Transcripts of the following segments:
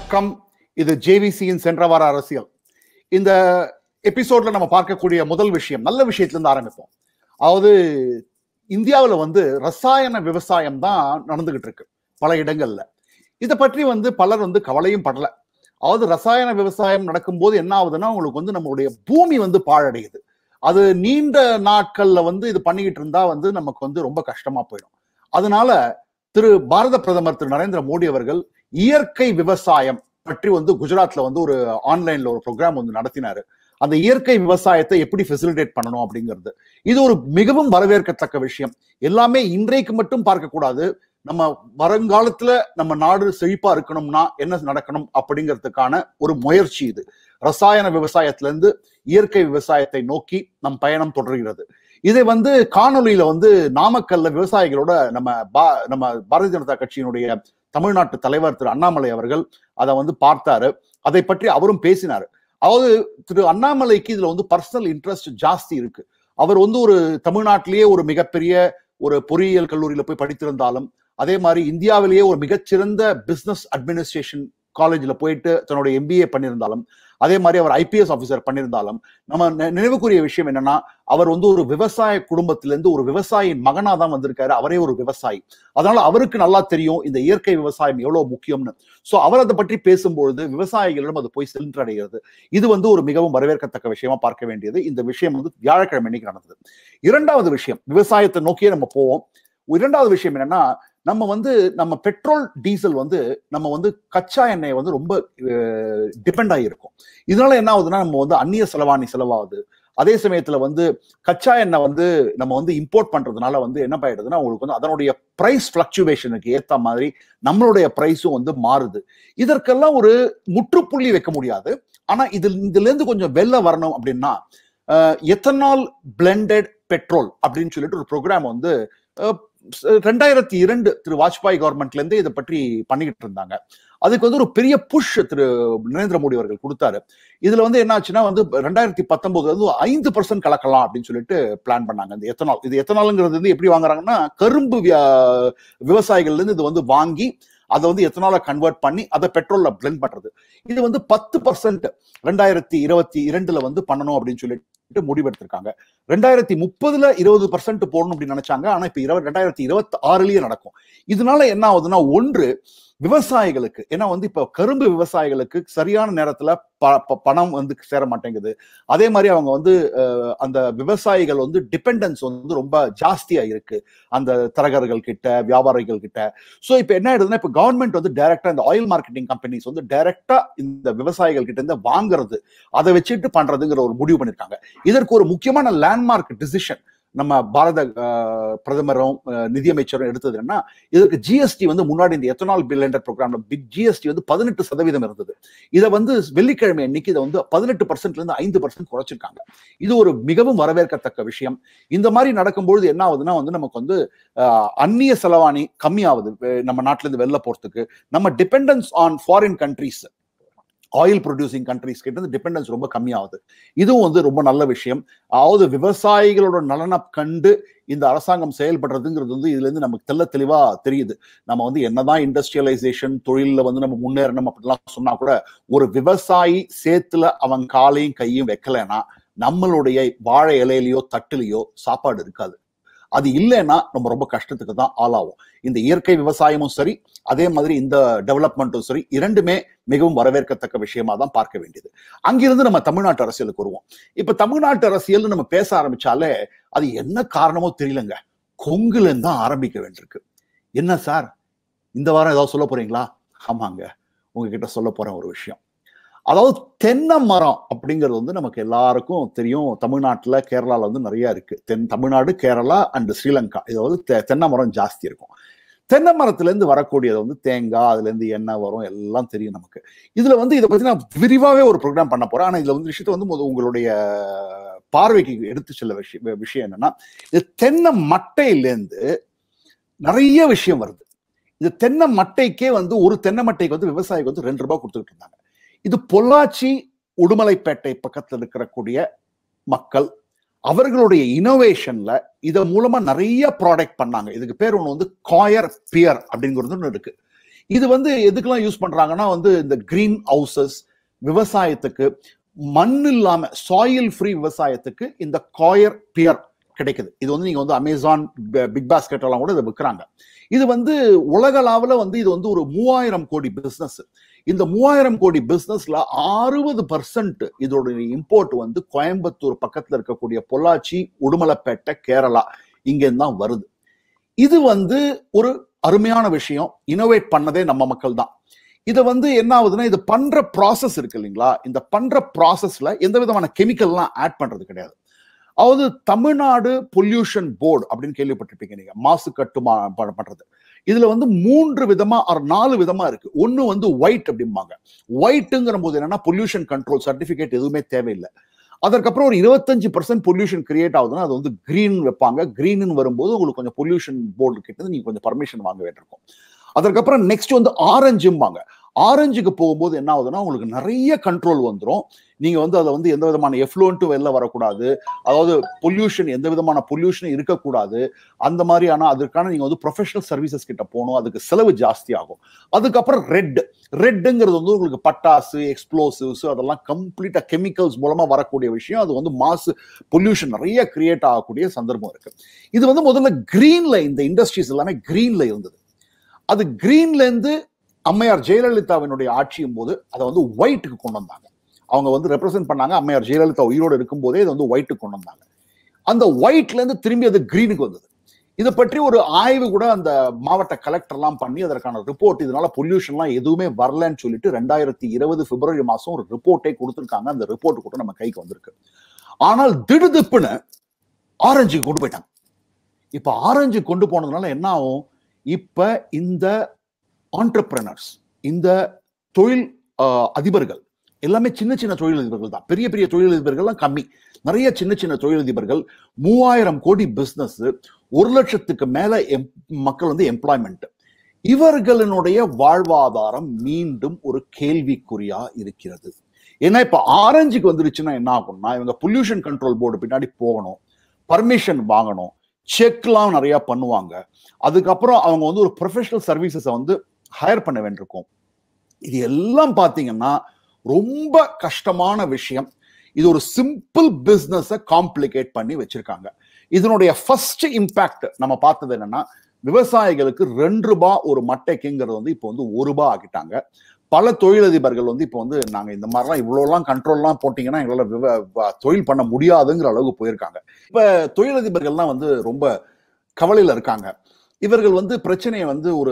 வணக்கம். இது ஜேவிசியின் சென்ற வார அரசியல். இந்த எபிசோட்ல நம்ம பார்க்கக்கூடிய முதல் விஷயம் நல்ல விஷயத்துல இருந்து ஆரம்பிப்போம். அதாவது இந்தியாவில் ரசாயன விவசாயம் தான் நடந்துகிட்டு இருக்கு பல இடங்கள்ல. இதை பற்றி பலர் கவலையும் படல. அதாவது ரசாயன விவசாயம் நடக்கும்போது என்ன ஆகுதுன்னா உங்களுக்கு நம்மளுடைய பூமி பாழடையுது. அது நீண்ட நாட்கள்ல இது பண்ணிக்கிட்டு இருந்தா நமக்கு ரொம்ப கஷ்டமா போயிடும். அதனால பாரத பிரதமர் திரு நரேந்திர மோடி அவர்கள் இயற்கை விவசாயம் பற்றி குஜராத்ல ஒரு ஆன்லைன்ல ஒரு ப்ரோக்ராம் நடத்தினாரு. அந்த இயற்கை விவசாயத்தை எப்படி ஃபெசிலிட்டேட் பண்ணணும் அப்படிங்கிறது இது ஒரு மிகவும் வரவேற்கத்தக்க விஷயம். எல்லாமே இன்றைக்கு மட்டும் பார்க்க கூடாது. நம்ம வருங்காலத்துல நம்ம நாடு செழிப்பா இருக்கணும்னா என்ன நடக்கணும் அப்படிங்கிறதுக்கான ஒரு முயற்சி இது. ரசாயன விவசாயத்திலிருந்து இயற்கை விவசாயத்தை நோக்கி நம் பயணம் தொடர்கிறது. இதை காணொலியில நாமக்கல்ல விவசாயிகளோட நம்ம பாரதிய ஜனதா கட்சியினுடைய தமிழ்நாட்டு தலைவர் திரு அண்ணாமலை அவர்கள் அதை பார்த்தாரு. அதை பற்றி அவரும் பேசினாரு. அதாவது திரு அண்ணாமலைக்கு இதுல பர்சனல் இன்ட்ரெஸ்ட் ஜாஸ்தி இருக்கு. அவர் ஒரு தமிழ்நாட்டிலேயே ஒரு மிகப்பெரிய ஒரு பொறியியல் கல்லூரியில போய் படித்திருந்தாலும், அதே மாதிரி இந்தியாவிலேயே ஒரு மிகச்சிறந்த பிசினஸ் அட்மினிஸ்ட்ரேஷன் காலேஜ்ல போயிட்டு தன்னுடைய MBA பண்ணியிருந்தாலும், அதே மாதிரி அவர் IPS ஆபீசர் பண்ணியிருந்தாலும், நம்ம நினைவுக்குரிய விஷயம் என்னன்னா அவர் ஒரு விவசாய குடும்பத்திலிருந்து ஒரு விவசாயியின் மகனா தான் வந்திருக்காரு. அவரே ஒரு விவசாயி. அதனால அவருக்கு நல்லா தெரியும் இந்த இயற்கை விவசாயம் எவ்வளவு முக்கியம்னு. சோ அவர் அதை பற்றி பேசும்பொழுது விவசாயிகளிடம் அது போய் சென்றடைகிறது. இது ஒரு மிகவும் வரவேற்கத்தக்க விஷயமா பார்க்க வேண்டியது. இந்த விஷயம் வியாழக்கிழமை அன்னைக்கு நடந்தது. இரண்டாவது விஷயம், விவசாயத்தை நோக்கியே நம்ம போவோம். இரண்டாவது விஷயம் என்னன்னா, நம்ம பெட்ரோல் டீசல் நம்ம கச்சா எண்ணெய் ரொம்ப டிபெண்ட் ஆகியிருக்கும். இதனால என்ன ஆகுதுன்னா நம்ம அந்நிய செலவாணி செலவாகுது. அதே சமயத்துல கச்சா எண்ணெய் நம்ம இம்போர்ட் பண்றதுனால என்ன ஆயிடுதுன்னா உங்களுக்கு அதனுடைய பிரைஸ் பிளக்சுவேஷனுக்கு ஏத்த மாதிரி நம்மளுடைய பிரைஸும் மாறுது. இதற்கெல்லாம் ஒரு முற்றுப்புள்ளி வைக்க முடியாது. ஆனா இதுல இருந்து கொஞ்சம் வெளில வரணும் அப்படின்னா எத்தனால் பிளெண்டட் பெட்ரோல் அப்படின்னு சொல்லிட்டு ஒரு ப்ரோக்ராம் 2002 திரு வாஜ்பாய் கவர்மெண்ட்ல இருந்து இதை பற்றி பண்ணிக்கிட்டு இருந்தாங்க. அதுக்கு ஒரு பெரிய புஷ் திரு நரேந்திர மோடி அவர்கள் கொடுத்தாரு. இதுல என்ன ஆச்சுன்னா 2019 5% கலக்கலாம் அப்படின்னு சொல்லிட்டு பிளான் பண்ணாங்க. இந்த எத்தனால், இது எத்தனாலுங்கிறது எப்படி வாங்குறாங்கன்னா கரும்பு விவசாயிகள்ல இருந்து இது வாங்கி அதை எத்தனால கன்வெர்ட் பண்ணி அதை பெட்ரோல்ல பிளெண்ட் பண்றது. இது 10% 2022 பண்ணணும் அப்படின்னு சொல்லிட்டு முடிவெடுத்திருக்காங்க. 2030 20% போடணும் அப்படின்னு நினைச்சாங்க. ஆனா இப்ப 2026 நடக்கும். இதனால என்ன ஆகுதுன்னா, ஒன்று விவசாயிகளுக்கு, ஏன்னா இப்ப கரும்பு விவசாயிகளுக்கு சரியான நேரத்துல பணம் சேர மாட்டேங்குது. அதே மாதிரி அவங்க அந்த விவசாயிகள் டிபெண்டன்ஸ் ரொம்ப ஜாஸ்தியா இருக்கு அந்த தரகர்கள் கிட்ட, வியாபாரிகள் கிட்ட. சோ இப்ப என்ன ஆயிடுதுன்னா, இப்ப கவர்மெண்ட் டைரக்டா இந்த ஆயில் மார்க்கெட்டிங் கம்பெனிஸ் டைரக்டா இந்த விவசாயிகள் கிட்ட இருந்து வாங்குறது, அதை வச்சுட்டு பண்றதுங்கிற ஒரு முடிவு பண்ணிருக்காங்க. இதற்கு ஒரு முக்கியமான லேண்ட்மார்க் டிசிஷன் நம்ம பாரத பிரதமரும் நிதியமைச்சரும் எடுத்தது என்ன, இதற்கு GST முன்னாடி இந்த எத்தனால் பிளெண்டட் ப்ரோக்ராம்ல GST 18% இருந்தது. இதை வெள்ளிக்கிழமை அன்னைக்கு இதை 18% இருந்து 5% குறைச்சிருக்காங்க. இது ஒரு மிகவும் வரவேற்கத்தக்க விஷயம். இந்த மாதிரி நடக்கும்பொழுது என்ன ஆகுதுன்னா நமக்கு அந்நிய செலவாணி கம்மியாகுது. நம்ம நாட்டில இருந்து வெளில போறதுக்கு நம்ம dependence on foreign countries, oil producing countries கிட்ட டிபெண்டன்ஸ் ரொம்ப கம்மியாகுது. இதுவும் ரொம்ப நல்ல விஷயம். அதாவது விவசாயிகளோட நலனை கண்டு இந்த அரசாங்கம் செயல்படுறதுங்கிறது இதுல இருந்து நமக்கு தெளிவா தெரியுது. நம்ம என்னதான் இண்டஸ்ட்ரியலைசேஷன் தொழில நம்ம முன்னேறணும் அப்படிலாம் சொன்னா கூட ஒரு விவசாயி சேத்துல அவன் காலையும் கையும் வைக்கலைன்னா நம்மளுடைய வாழை இலையிலையோ தட்டுலையோ சாப்பாடு இருக்காது. அது இல்லைன்னா நம்ம ரொம்ப கஷ்டத்துக்கு தான் ஆளாகும். இந்த இயற்கை விவசாயமும் சரி, அதே மாதிரி இந்த டெவலப்மெண்ட்டும் சரி, இரண்டுமே மிகவும் வரவேற்கத்தக்க விஷயமா தான் பார்க்க வேண்டியது. அங்கிருந்து நம்ம தமிழ்நாட்டு அரசியலுக்கு வருவோம். இப்ப தமிழ்நாட்டு அரசியல் நம்ம பேச ஆரம்பிச்சாலே அது என்ன காரணமோ தெரியலங்க, கொங்குல இருந்து தான் ஆரம்பிக்க வேண்டியிருக்கு. என்ன சார் இந்த வாரம் ஏதாவது சொல்ல போறீங்களா? ஆமாங்க, உங்ககிட்ட சொல்ல போறேன் ஒரு விஷயம். அதாவது தென்னை மரம் அப்படிங்கிறது நமக்கு எல்லாருக்கும் தெரியும். தமிழ்நாட்டுல, கேரளால நிறைய இருக்கு. தமிழ்நாடு, கேரளா அண்ட் ஸ்ரீலங்கா, இது தென்னை மரம் ஜாஸ்தி இருக்கும். தென்னை மரத்துல இருந்து வரக்கூடியது தேங்காய், அதுல இருந்து எண்ணெய் வரும், எல்லாம் தெரியும் நமக்கு. இதுல இதை பத்தி நான் விரிவாவே ஒரு ப்ரோக்ராம் பண்ண போறேன். ஆனா இதுல விஷயத்த உங்களுடைய பார்வைக்கு எடுத்து செல்ல விஷயம் என்னன்னா, இது தென்னை மட்டையிலேருந்து நிறைய விஷயம் வருது. இது தென்னை மட்டைக்கே ஒரு தென்னை மட்டைக்கு விவசாயிக்கு 2 ரூபாய் கொடுத்துக்கிட்டு இருந்தாங்க. இது பொள்ளாச்சி, உடுமலைப்பேட்டை பக்கத்துல இருக்கக்கூடிய மக்கள் அவர்களுடைய இனோவேஷன்ல இத மூலமா நிறைய ப்ராடக்ட் பண்ணாங்க. இதுக்கு பேர் ஒண்ணு காயர் பியர் அப்படிங்கிறது ஒண்ணு இருக்கு. இது வந்து எதுக்கெல்லாம் யூஸ் பண்றாங்கன்னா வந்து இந்த கிரீன் ஹவுசஸ், விவசாயத்துக்கு, மண் இல்லாம சாயில் ஃப்ரீ விவசாயத்துக்கு இந்த காயர் பியர் கிடைக்குது. இது வந்து நீங்க வந்து அமேசான், பிக் பாஸ்கெட் எல்லாம் கூட இதை விற்கிறாங்க. இது வந்து உலகளாவில் வந்து இது வந்து ஒரு 3000 கோடி பிசினஸ். இந்த 3000 கோடி பிசினஸ்ல 60% இதோட இம்போர்ட் வந்து கோயம்புத்தூர் பக்கத்துல இருக்கக்கூடிய பொள்ளாச்சி, உடுமலைப்பேட்டை, கேரளா இங்க தான் வருது. இது வந்து ஒரு அருமையான விஷயம். இனோவேட் பண்ணதே நம்ம மக்கள் தான். இதை வந்து என்ன ஆகுதுன்னா, இது பண்ற ப்ராசஸ் இருக்கு இல்லைங்களா, இந்த பண்ற ப்ராசஸ்ல எந்த விதமான கெமிக்கல்லாம் ஆட் பண்றது கிடையாது. அதாவது தமிழ்நாடு பொல்யூஷன் போர்டு அப்படின்னு கேள்விப்பட்டிருப்பீங்க நீங்க, மாசு கட்டுமான பண்றது. இதுல வந்து 3 விதமா 4 விதமா இருக்கு. ஒன்னு வந்து ஒயிட் அப்படிம்பாங்க. ஒயிட்டுங்கிற போது என்னன்னா பொல்யூஷன் கண்ட்ரோல் சர்டிபிகேட் எதுவுமே தேவையில்லை. அதற்கப்புறம் ஒரு 25% பொல்யூஷன் கிரியேட் ஆகுதுன்னா அது வந்து கிரீன் வைப்பாங்க. கிரீன் வரும்போது உங்களுக்கு கொஞ்சம் பொல்யூஷன் போர்டு கிட்ட நீங்க கொஞ்சம் பர்மிஷன் வாங்க வேண்டியிருக்கும். அதற்கப்புறம் நெக்ஸ்ட் வந்து ஆரஞ்சும்பாங்க. ஆரஞ்சுக்கு போகும்போது என்ன ஆகுதுன்னா உங்களுக்கு நிறைய கண்ட்ரோல் வந்துடும். நீங்க வந்து அதை வந்து எந்த விதமான எஃப்ளூயன்ட்டும் வெளில வரக்கூடாது, அதாவது பொல்யூஷன் எந்த விதமான பொல்யூஷனும் இருக்கக்கூடாது. அந்த மாதிரியான அதற்கான நீங்க வந்து ப்ரொஃபஷனல் சர்வீசஸ் கிட்ட போகணும், அதுக்கு செலவு ஜாஸ்தி ஆகும். அதுக்கப்புறம் ரெட்டுங்கிறது வந்து உங்களுக்கு பட்டாசு, எக்ஸ்ப்ளோசிவ்ஸ் அதெல்லாம் கம்ப்ளீட்டா கெமிக்கல்ஸ் மூலமா வரக்கூடிய விஷயம். அது வந்து மாசு பொல்யூஷன் நிறைய கிரியேட் ஆகக்கூடிய சந்தர்ப்பம் இருக்கு. இது வந்து முதல்ல கிரீன்ல இந்த இண்டஸ்ட்ரீஸ் எல்லாமே கிரீன்ல இருந்தது. அது கிரீன்ல இருந்து அம்மையார் ஜெயலலிதாவினுடைய ஆட்சியும் போது அதை வந்து ஒயிட்டுக்கு கொண்டு வந்தாங்க. அவங்க வந்து ரெப்ரசென்ட் பண்ணாங்க. அம்மையார் ஜெயலலிதா உயிரோடு இருக்கும் போதே இதை வந்து ஒயிட்டுக்கு கொண்டு வந்தாங்க. அந்த ஒயிட்ல இருந்து திரும்பி அது கிரீனுக்கு வந்தது. இதை பற்றி ஒரு ஆய்வு கூட அந்த மாவட்ட கலெக்டர் எல்லாம் பண்ணி அதற்கான ரிப்போர்ட், இதனால பொல்யூஷன்லாம் எதுவுமே வரலன்னு சொல்லிட்டு 2020 பிப்ரவரி மாசம் ஒரு ரிப்போர்ட்டே கொடுத்துருக்காங்க. அந்த ரிப்போர்ட் கூட நம்ம கைக்கு வந்திருக்கு. ஆனால் திடுதிப்புன்னு ஆரஞ்சு கொண்டு போயிட்டாங்க. இப்ப ஆரஞ்சு கொண்டு போனதுனால என்ன ஆகும், இப்ப இந்த ஆண்டர்பிரனர்ஸ், இந்த தொழில் அதிபர்கள் எல்லாமே சின்ன சின்ன தொழிலதிபர்கள் தான். பெரிய பெரிய தொழிலதிபர்கள்லாம் கம்மி. நிறைய சின்ன சின்ன தொழிலதிபர்கள், 3000 கோடி பிசினஸ், 1 லட்சத்துக்கு மேல மக்கள் வந்து எம்ப்ளாய்மெண்ட். இவர்களுடைய வாழ்வாதாரம் மீண்டும் ஒரு கேள்விக்குறியா இருக்கிறது. ஏன்னா இப்ப ஆரஞ்சுக்கு வந்துருச்சுன்னா என்ன ஆகும்னா, இவங்க பொல்யூஷன் கண்ட்ரோல் போர்டு பின்னாடி போகணும், பர்மிஷன் வாங்கணும், செக்லாம் நிறைய பண்ணுவாங்க. அதுக்கப்புறம் அவங்க வந்து ஒரு ப்ரொஃபஷனல் சர்வீசஸை வந்து ஹையர் பண்ண வேண்டியிருக்கும். இது எல்லாம் பார்த்தீங்கன்னா ரொம்ப கஷ்டமான விஷயம். இது ஒரு சிம்பிள் பிசினஸை காம்ப்ளிகேட் பண்ணி வச்சிருக்காங்க. இதனுடைய ஃபர்ஸ்ட் இம்பாக்ட் நம்ம பார்த்தது என்னன்னா, விவசாயிகளுக்கு 2 ரூபாய் ஒரு மட்டைக்குங்கிறது வந்து இப்போ வந்து 1 ரூபாய் ஆக்கிட்டாங்க. பல தொழிலதிபர்கள் வந்து இப்போ வந்து நாங்க இந்த மாதிரிலாம் இவ்வளோலாம் கண்ட்ரோல்லாம் போட்டீங்கன்னா எங்களால் தொழில் பண்ண முடியாதுங்கிற அளவுக்கு போயிருக்காங்க. இப்ப தொழிலதிபர்கள்லாம் வந்து ரொம்ப கவலையில இருக்காங்க. இவர்கள் வந்து பிரச்சனையை வந்து ஒரு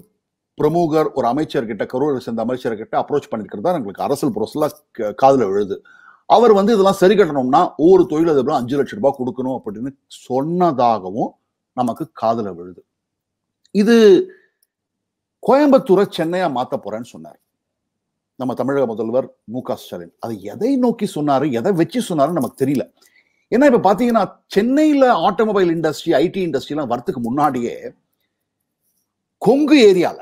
பிரமுகர், ஒரு அமைச்சர்கிட்ட, கரூரை சேர்ந்த அமைச்சர்கிட்ட அப்ரோச் பண்ணிருக்கிறதா எங்களுக்கு அரசியல் புரோசலா காதுல விழுது. அவர் வந்து இதெல்லாம் சரி கட்டணும்னா ஒவ்வொரு தொழிலதிபரும் 5 லட்சம் ரூபாய் கொடுக்கணும் அப்படின்னு சொன்னதாகவும் நமக்கு காதுல விழுது. இது கோயம்புத்தூரை சென்னையா மாத்த போறேன்னு சொன்னார் நம்ம தமிழக முதல்வர் மு.க. ஸ்டாலின். அதை எதை நோக்கி சொன்னாரு, எதை வச்சு சொன்னாருன்னு நமக்கு தெரியல. ஏன்னா இப்ப பாத்தீங்கன்னா சென்னையில ஆட்டோமொபைல் இண்டஸ்ட்ரி, ஐடி இண்டஸ்ட்ரி எல்லாம் வரத்துக்கு முன்னாடியே கொங்கு ஏரியால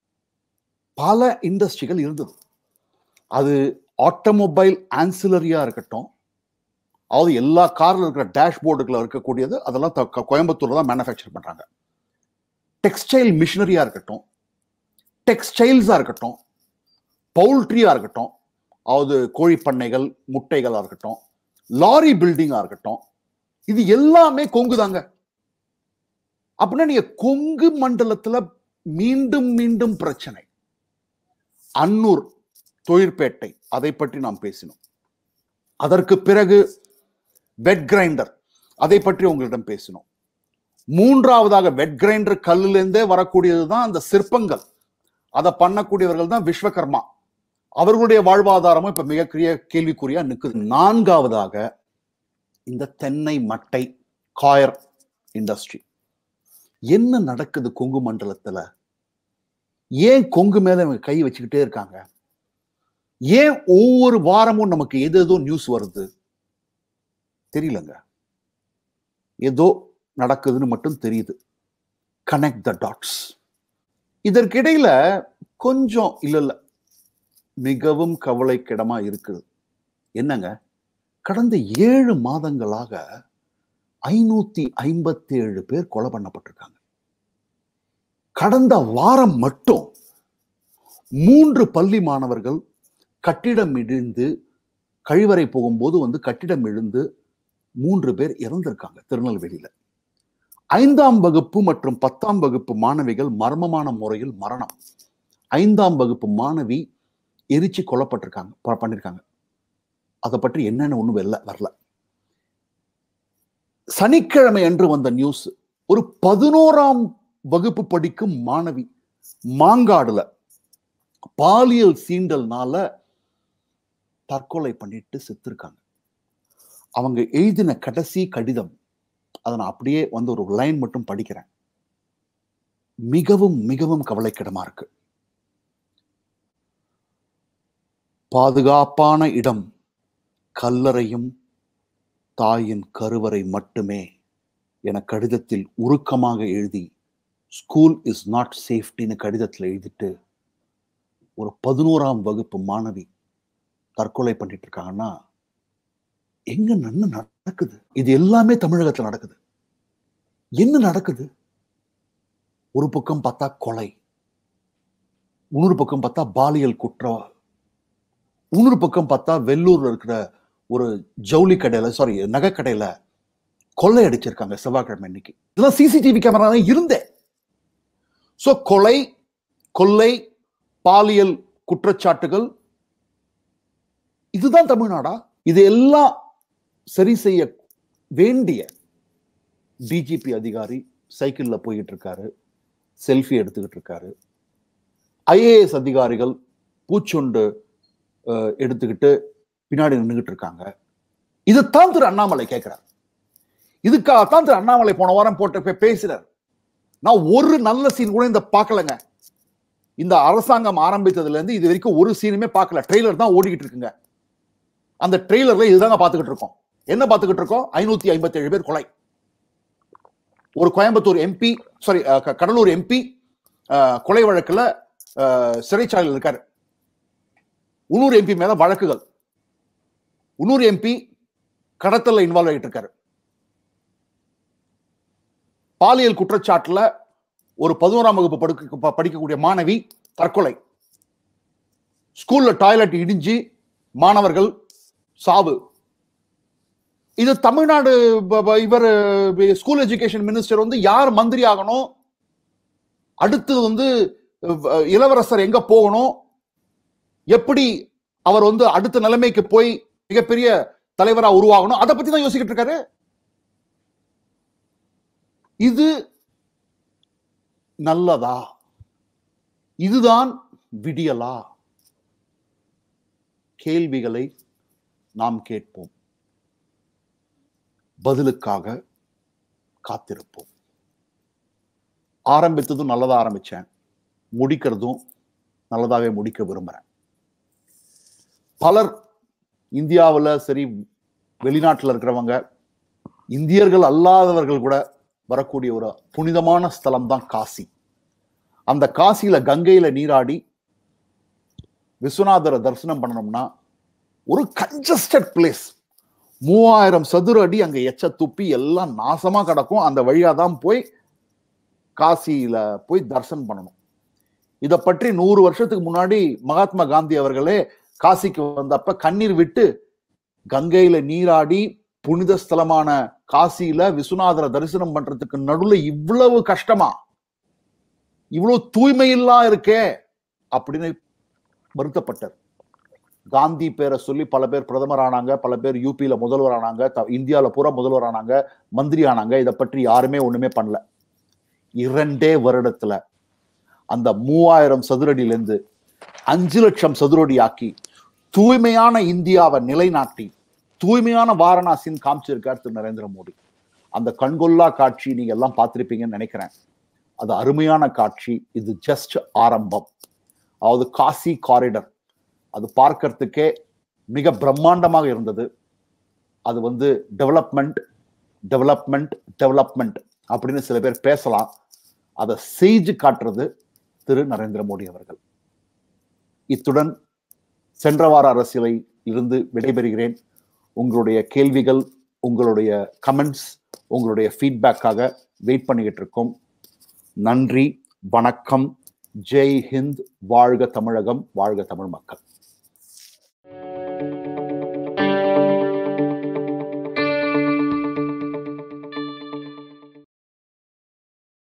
பல இண்டஸ்ட்ரிகள் இருந்தது. அது ஆட்டோமொபைல் ஆன்சிலரியா இருக்கட்டும், அதாவது எல்லா கார்ல இருக்கிற டேஷ்போர்டுக்குள்ள இருக்கக்கூடியது அதெல்லாம் கோயம்புத்தூர்ல தான் மேனுஃபேக்சர் பண்றாங்க. டெக்ஸ்டைல் மிஷினரியா இருக்கட்டும், டெக்ஸ்டைல்ஸா இருக்கட்டும், பவுல்ட்ரியா இருக்கட்டும், அதாவது கோழி பண்ணைகள், முட்டைகளா இருக்கட்டும், லாரி பில்டிங்கா இருக்கட்டும், இது எல்லாமே கொங்கு தாங்க. அப்படின்னா நீங்க கொங்கு மண்டலத்துல மீண்டும் மீண்டும் பிரச்சனை. அன்னூர் தொழிற்பேட்டை, அதை பற்றி நாம் பேசினோம். அதற்கு பிறகு வெட் கிரைண்டர், அதை பற்றி உங்களிடம் பேசினோம். மூன்றாவதாக வெட் கிரைண்டர் கல்லிலிருந்தே வரக்கூடியதுதான் அந்த சிற்பங்கள். அதை பண்ணக்கூடியவர்கள் தான் விஸ்வகர்மா. அவர்களுடைய வாழ்வாதாரமும் இப்ப மிகப்பெரிய கேள்விக்குறியா நிற்குது. 4வதாக இந்த தென்னை மட்டை காயர் இண்டஸ்ட்ரி. என்ன நடக்குது கொங்கு மண்டலத்துல? ஏன் கொங்கு மேல இவங்க கை வச்சுக்கிட்டே இருக்காங்க? ஏன் ஒவ்வொரு வாரமும் நமக்கு ஏதோ நியூஸ் வருது? தெரியலங்க. ஏதோ நடக்குதுன்னு மட்டும் தெரியுது. Connect the dots. இதற்கிடையில கொஞ்சம் இல்ல மிகவும் கவலைக்கிடமா இருக்குது. என்னங்க, கடந்த 7 மாதங்களாக 557 பேர் கொலை பண்ணப்பட்டிருக்காங்க. கடந்த வாரம் மட்டும் 3 பள்ளி மாணவர்கள் கட்டிடம் இடிந்து கழிவறை போகும்போது வந்து கட்டிடம் இழுந்து 3 பேர் இறந்திருக்காங்க திருநெல்வேலியில. 5ஆம் வகுப்பு மற்றும் 10ஆம் வகுப்பு மாணவிகள் மர்மமான முறையில் மரணம். 5ஆம் வகுப்பு மாணவி எரிச்சு கொல்லப்பட்டிருக்காங்க பண்ணிருக்காங்க. அதை பற்றி என்னன்னு ஒண்ணு வரல. சனிக்கிழமை அன்று வந்த நியூஸ், ஒரு 11ஆம் வகுப்பு படிக்கும் மாணவி மாங்காடுல பாலியல் சீண்டல்னால தற்கொலை பண்ணிட்டு செத்துருக்காங்க. அவங்க எழுதின கடைசி கடிதம், அதை நான் அப்படியே வந்து ஒரு லைன் மட்டும் படிக்கிறேன். மிகவும் மிகவும் கவலைக்கிடமா இருக்கு. பாதுகாப்பான இடம் கல்லறையும் தாயின் கருவறை மட்டுமே என கடிதத்தில் உருக்கமாக எழுதி, ஸ்கூல் இஸ் நாட் சேஃப்டின்னு கடிதத்தில் எழுதிட்டு ஒரு 11ஆம் வகுப்பு மாணவி தற்கொலை பண்ணிட்டு இருக்காங்கன்னா எங்க நன்னு நடக்குது? இது எல்லாமே தமிழகத்தில் நடக்குது. என்ன நடக்குது? ஒரு பக்கம் பார்த்தா கொலை, இன்னொரு பக்கம் பார்த்தா பாலியல் குற்றம், இன்னொரு பக்கம் பார்த்தா வெள்ளூர்ல இருக்கிற ஒரு ஜவுளி கடையில நகை கடையில கொள்ளை அடிச்சிருக்காங்க செவ்வாய்க்கிழமை இன்னைக்கு. இதெல்லாம் சிசிடிவி கேமரா இருந்தேன். சோ கொலை, கொள்ளை, பாலியல் குற்றச்சாட்டுகள், இதுதான் தமிழ்நாடா? இது எல்லாம் சரி செய்ய வேண்டிய டிஜிபி அதிகாரி சைக்கிள்ல போயிட்டு இருக்காரு, செல்ஃபி எடுத்துக்கிட்டு இருக்காரு. ஐஏஎஸ் அதிகாரிகள் பூச்சொண்டு எடுத்துக்கிட்டு பின்னாடி நின்றுகிட்டு இருக்காங்க. இதைத்தான் திரு அண்ணாமலை கேட்கிறார். இதுக்காகத்தான் திரு அண்ணாமலை போன வாரம் போட்டு பேசுறார். நான் ஒரு நல்ல சீன் கூட இந்த பார்க்கலங்க. இந்த அரசாங்கம் ஆரம்பித்ததுல இருந்து இது வரைக்கும் ஒரு சீனுமே பார்க்கல. ட்ரெய்லர் தான் ஓடிக்கிட்டு இருக்குங்க. அந்த ட்ரெய்லர்ல இதுதாங்க பார்த்துக்கிட்டு இருக்கோம். என்ன பார்த்துக்கிட்டு இருக்கோம்? 557 பேர் கொலை. ஒரு கோயம்புத்தூர் எம்பி, கடலூர் எம்பி கொலை வழக்குல சிறைச்சாலையில் இருக்காரு. உள்ளூர் எம்பி மேல வழக்குகள். உள்ளூர் எம்பி கடத்தல இன்வால்வ் ஆகிட்டு இருக்காரு. பாலியல் குற்றச்சாட்டுல ஒரு 11ஆம் வகுப்பு படிக்கக்கூடிய மாணவி தற்கொலை. ஸ்கூல்ல டாய்லெட் இடிஞ்சு மாணவர்கள் சாவு. இது தமிழ்நாடு இவர் ஸ்கூல் எஜுகேஷன் மினிஸ்டர் வந்து யார் மந்திரி ஆகணும், அடுத்து வந்து இளவரசர் எங்க போகணும், எப்படி அவர் வந்து அடுத்த நிலைமைக்கு போய் மிகப்பெரிய தலைவரா உருவாகணும், அதை பத்தி தான் யோசிக்கிட்டு இருக்காரு. இது நல்லதா? இதுதான் விடியலா? கேள்விகளை நாம் கேட்போம், பதிலுக்காக காத்திருப்போம். ஆரம்பித்ததும் நல்லதா ஆரம்பிச்சேன், முடிக்கிறதும் நல்லதாவே முடிக்க விரும்புறேன். பலர் இந்தியாவில் சரி, வெளிநாட்டில் இருக்கிறவங்க, இந்தியர்கள் அல்லாதவர்கள் கூட வரக்கூடிய ஒரு புனிதமான ஸ்தலம் தான் காசி. அந்த காசியில கங்கையில நீராடி விஸ்வநாதரை தரிசனம் பண்ணணும்னா ஒரு கன்ஜஸ்டட் பிளேஸ், 3000 சதுர அடி, அங்க எச்ச துப்பி எல்லாம் நாசமா கிடக்கும். அந்த வழியா தான் போய் காசியில போய் தரிசனம் பண்ணணும். இதை பற்றி 100 வருஷத்துக்கு முன்னாடி மகாத்மா காந்தி அவர்களே காசிக்கு வந்தப்ப கண்ணீர் விட்டு கங்கையில நீராடி புனித ஸ்தலமான காசியில விஸ்வநாதரை தரிசனம் பண்றதுக்கு நடுவுல இவ்வளவு கஷ்டமா, இவ்வளவு தூய்மையில்லா இருக்கே அப்படின்னு வருத்தப்பட்டார். காந்தி பேரை சொல்லி பல பேர் பிரதமர் ஆனாங்க, பல பேர் யூபியில முதல்வர் ஆனாங்க, இந்தியாவில பூரா முதல்வர் ஆனாங்க, மந்திரி ஆனாங்க. இதை பற்றி யாருமே ஒண்ணுமே பண்ணல. 2 வருடத்துல அந்த 3000 சதுரடியிலிருந்து 5 லட்சம் சதுரடி ஆக்கி தூய்மையான இந்தியாவை நிலைநாட்டி தூய்மையான வாரணாசின்னு காமிச்சிருக்கார் திரு நரேந்திர மோடி. அந்த கண்கொள்ளா காட்சி நீங்க எல்லாம் பார்த்திருப்பீங்கன்னு நினைக்கிறேன். அது அருமையான காட்சி. இது ஜஸ்ட் ஆரம்பம். அதாவது காசி காரிடர், அது பார்க்கறதுக்கே மிக பிரம்மாண்டமாக இருந்தது. அது வந்து டெவலப்மெண்ட் டெவலப்மெண்ட் டெவலப்மெண்ட் அப்படின்னு சில பேர் பேசலாம். அதை செய்து காட்டுறது திரு நரேந்திர மோடி அவர்கள். இத்துடன் சென்ற வார அரசியலை இருந்து விடைபெறுகிறேன். உங்களுடைய கேள்விகள், உங்களுடைய கமெண்ட்ஸ், உங்களுடைய ஃபீட்பேக்காக வெயிட் பண்ணிக்கிட்டு இருக்கோம். நன்றி, வணக்கம், ஜெய் ஹிந்த், வாழ்க தமிழகம், வாழ்க தமிழ் மக்கள்.